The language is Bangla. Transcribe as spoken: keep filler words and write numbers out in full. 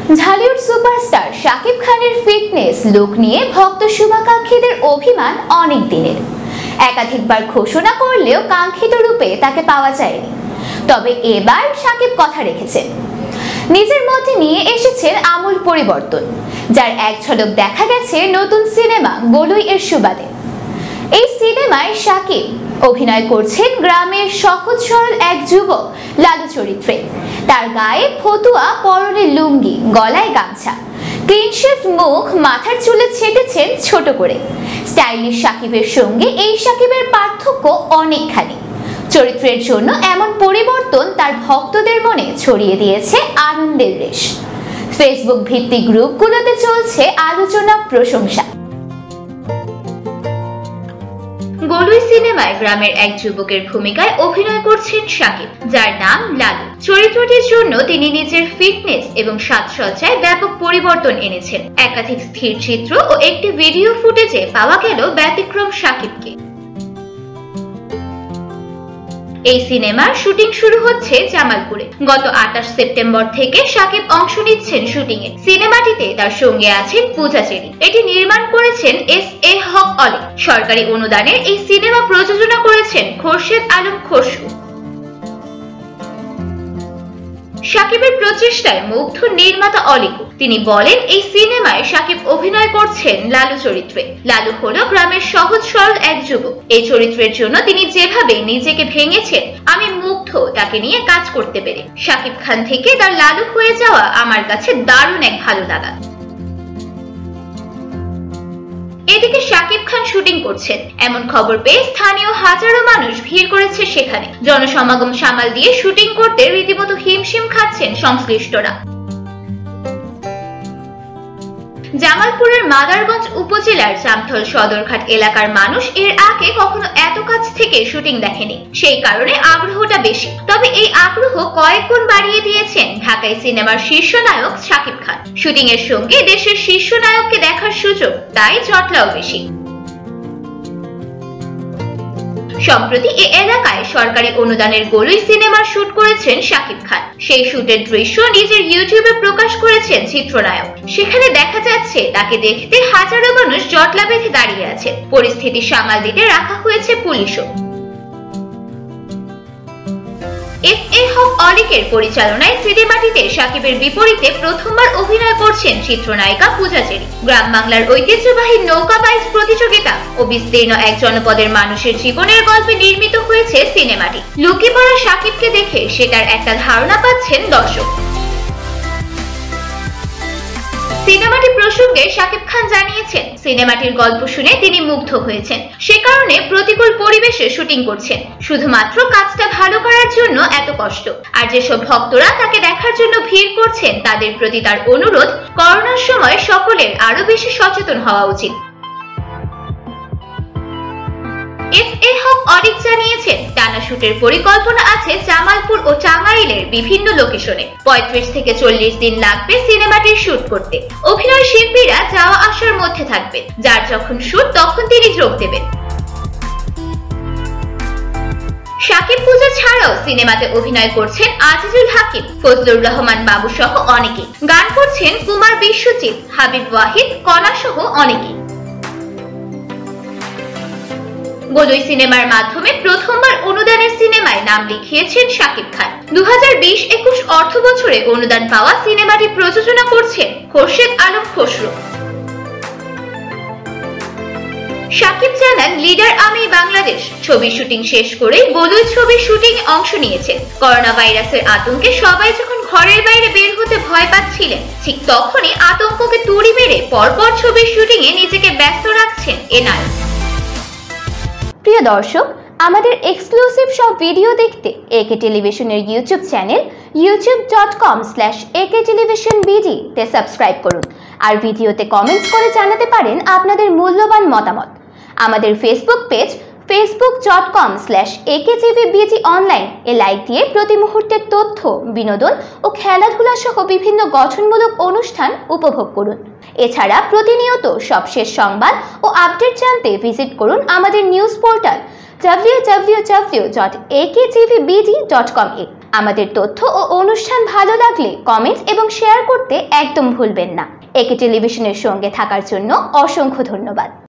ঢালিউড সুপারস্টার শাকিব খানের ফিটনেস লুক নিয়ে ভক্ত শুভাকাঙ্ক্ষীদের অভিমান অনেক দিনের। একাধিকবার ঘোষণা করলেও কাঙ্ক্ষিত রূপে তাকে পাওয়া যায়নি। তবে এবার শাকিব কথা রেখেছেন, নিজের মধ্যে নিয়ে এসেছেন আমূল পরিবর্তন, যার এক ঝলক দেখা গেছে নতুন সিনেমা গলুই এর সুবাদে। এই সিনেমায় শাকিব অভিনয় করছেন গ্রামের সহজ সরল এক যুবক লালু চরিত্রে। তার গায়ে ফতুয়া, পরনে লুঙ্গি, গলায় গামছা, ক্লিন শেভ মুখ, মাথার চুলে ছেটেছেন ছোট করে। স্টাইলিশ শাকিবের সঙ্গে এই শাকিবের পার্থক্য অনেকখানি। চরিত্রের জন্য এমন পরিবর্তন তার ভক্তদের মনে ছড়িয়ে দিয়েছে আনন্দের রেশ। ফেসবুক ভিত্তিক গ্রুপগুলোতে চলছে আলোচনা, প্রশংসা। গলুই সিনেমায় গ্রামের এক যুবকের ভূমিকায় অভিনয় করছেন শাকিব, যার নাম লালু। চরিত্রটির জন্য তিনি নিজের ফিটনেস এবং সাজসজ্জায় ব্যাপক পরিবর্তন এনেছেন। একাধিক স্থির চিত্র ও একটি ভিডিও ফুটেজে পাওয়া গেল ব্যতিক্রম শাকিবকে। এই সিনেমার শুটিং শুরু হচ্ছে জামালপুরে। গত আটাশ সেপ্টেম্বর থেকে শাকিব অংশ নিচ্ছেন শুটিং এ। সিনেমাটিতে তার সঙ্গে আছেন পূজা চেরি। এটি নির্মাণ করেছেন এস এ হক অলি। সরকারি অনুদানে এই সিনেমা প্রযোজনা করেছেন খোরশেদ আলম খসরু। শাকিবের প্রচেষ্টায় মুগ্ধ নির্মাতা অলিকু। তিনি বলেন, এই সিনেমায় শাকিব অভিনয় করছেন লালু চরিত্রে। লালু হলো গ্রামের সহজ সরল এক যুবক। এই চরিত্রের জন্য তিনি যেভাবে নিজেকে ভেঙেছেন, আমি মুগ্ধ তাকে নিয়ে কাজ করতে পেরে। শাকিব খান থেকে তার লালু হয়ে যাওয়া আমার কাছে দারুণ এক ভালো লাগা। এদিকে শাকিব খান শুটিং করছেন এমন খবর পেয়ে স্থানীয় হাজারো মানুষ ভিড় করেছে সেখানে। জনসমাগম সামাল দিয়ে শুটিং করতে রীতিমতো হিমশিম খাচ্ছেন সংশ্লিষ্টরা। জামালপুরের মাদারগঞ্জ উপজেলার জামথল সদরঘাট এলাকার মানুষ এর আগে কখনো এত কাছ থেকে শুটিং দেখেনি, সেই কারণে আগ্রহটা বেশি। তবে এই আগ্রহ কয়েক গুণ বাড়িয়ে দিয়েছেন ঢাকায় সিনেমার শীর্ষ নায়ক শাকিব খান। শুটিং এর সঙ্গে দেশের শীর্ষ নায়ককে দেখার সুযোগ, তাই জটলাও বেশি। সম্প্রতি এই এলাকায় সরকারি অনুদানের গলুই সিনেমার শুট করেছেন শাকিব খান। সেই শুটের দৃশ্য নিজের ইউটিউবে প্রকাশ করেছেন চিত্রনায়ক। সেখানে দেখা যাচ্ছে তাকে দেখতে হাজারো মানুষ জটলা বেঁধে দাঁড়িয়ে আছে। পরিস্থিতি সামাল দিতে রাখা হয়েছে পুলিশও। এস এ হক অলিকের পরিচালনায় সিনেমাটিতে শাকিবের বিপরীতে প্রথমবার অভিনয় করছেন চিত্রনায়িকা পূজা চেরি। গ্রাম বাংলার ঐতিহ্যবাহী নৌকা বাইচ প্রতিযোগিতা ও বিস্তীর্ণ এক জনপদের মানুষের জীবনের গল্পে নির্মিত হয়েছে সিনেমাটি। লুকিয়ে পড়া শাকিবকে দেখে সেটার একটা ধারণা পাচ্ছেন দর্শক। সিনেমাটি প্রসঙ্গে শাকিব খান জানিয়েছেন, সিনেমাটির গল্প শুনে তিনি মুগ্ধ হয়েছেন। সে কারণে প্রতিকূল পরিবেশে শুটিং করছেন। শুধুমাত্র কাজটা ভালো করার জন্য এত কষ্ট। আর যেসব ভক্তরা তাকে দেখার জন্য ভিড় করছেন, তাদের প্রতি তার অনুরোধ, করোনার সময় সকলের আরো বেশি সচেতন হওয়া উচিত। এস এ হক অডিট জানিয়েছেন, টানা শুটের পরিকল্পনা আছে জামালপুর ও টাঙ্গাইলের বিভিন্ন লোকেশনে। পঁয়ত্রিশ থেকে চল্লিশ দিন লাগবে সিনেমাটির শুট করতে। অভিনয় শিল্পীরা যাওয়া আসার মধ্যে থাকবেন। যার যখন শুট তখন তিনি যোগ দেবেন। শাকিব পূজা ছাড়াও সিনেমাতে অভিনয় করছেন আজিজুল হাকিম, ফজলুর রহমান বাবু সহ অনেকে। গান করছেন কুমার বিশ্বজিৎ, হাবিব ওয়াহিদ, কণা সহ অনেকে। গলুই সিনেমার মাধ্যমে প্রথমবার অনুদানের সিনেমায় নাম লিখিয়েছেন শাকিব খান। দু হাজার বিশ একুশ অর্থ বছরে অনুদান পাওয়া সিনেমাটি প্রযোজনা করছেন খোরশেদ আলম খসরু। শাকিব জানান, লিডার আমি বাংলাদেশ ছবির শুটিং শেষ করে গলুই ছবির শুটিং এ অংশ নিয়েছেন। করোনা ভাইরাসের আতঙ্কে সবাই যখন ঘরের বাইরে বের হতে ভয় পাচ্ছিলেন, ঠিক তখনই আতঙ্ককে তুড়ি মেরে পরপর ছবির শুটিং এ নিজেকে ব্যস্ত রাখছেন এ নায়ক। প্রিয় দর্শক, আমাদের এক্সক্লুসিভ সব ভিডিও দেখতে একে টেলিভিশনের YouTube channel YouTube dot com slash A K television BD তে সাবস্ক্রাইব করুন। আর ভিডিওতে কমেন্টস করে জানাতে পারেন আপনাদের মূল্যবান মতামত। আমাদের Facebook page Facebook dot com slash A K TV BD online এ লাইক দিয়ে প্রতি মুহূর্তের তথ্য, বিনোদন ও খেলাধুলা সহ বিভিন্ন গঠনমূলক অনুষ্ঠান উপভোগ করুন। এছাড়া প্রতিনিয়ত সবশেষ সংবাদ ও আপডেট জানতে ভিজিট করুন আমাদের news portal W W W dot A K TV BD dot com এ। আমাদের তথ্য ও অনুষ্ঠান ভালো লাগলে কমেন্টস এবং শেয়ার করতে একদম ভুলবেন না। একে টেলিভিশনের সঙ্গে থাকার জন্য অসংখ্য ধন্যবাদ।